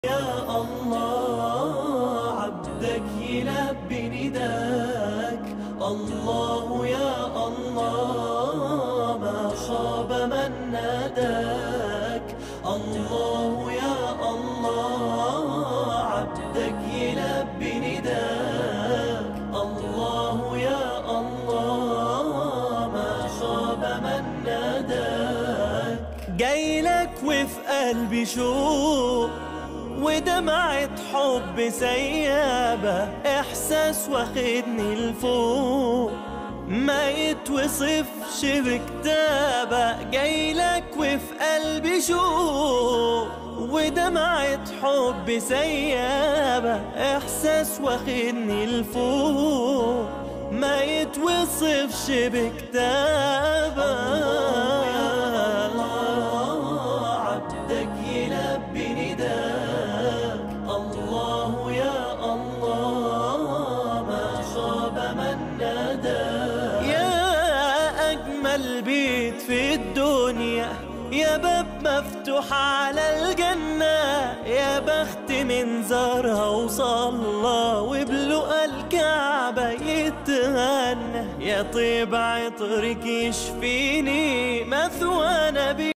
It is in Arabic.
يا الله عبدك يلبي نداك، الله يا الله ما خاب من ناداك، الله يا الله عبدك يلبي نداك، الله يا الله ما خاب من ناداك. جايلك وفي قلبي شوق ودمعة حب سيابة، إحساس واخدني لفوق ما يتوصفش بكتابة. جايلك وفي قلبي شوق ودمعة حب سيابة، إحساس واخدني لفوق ما يتوصفش بكتابة. عبدك يلبي نداك، الله يا الله ما خاب من ناداك. يا أجمل بيت في الدنيا، يا باب مفتوح على الجنة، يا بخت من زارها وصلى وبلقى الكعبة يتهنى، يا طيب عطرك يشفيني مثوى نبي.